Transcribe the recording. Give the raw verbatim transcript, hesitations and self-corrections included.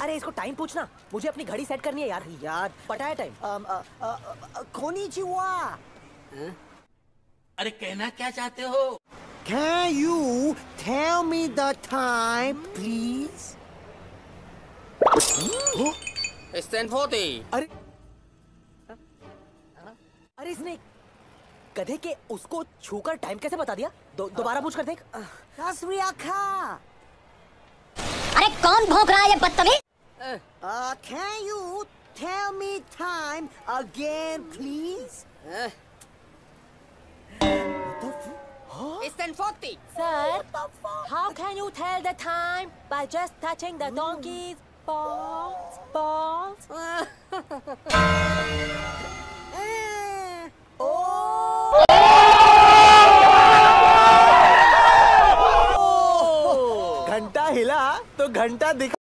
अरे इसको टाइम पूछना, मुझे अपनी घड़ी सेट करनी है यार। यार पता है टाइम। कोनिचिवा। अरे कहना क्या चाहते हो? Can you tell me the time, please? It's ten forty. अरे अरे इसने गधे के उसको छूकर टाइम कैसे बता दिया? दो, दोबारा पूछ कर देख। अरे कौन भौंक रहा है ये बदतमीज? Uh, can you tell me time again, please? It's ten forty. Sir, how can you tell the time by just touching the donkey's balls? Balls? घंटा हिला तो घंटा दिखा।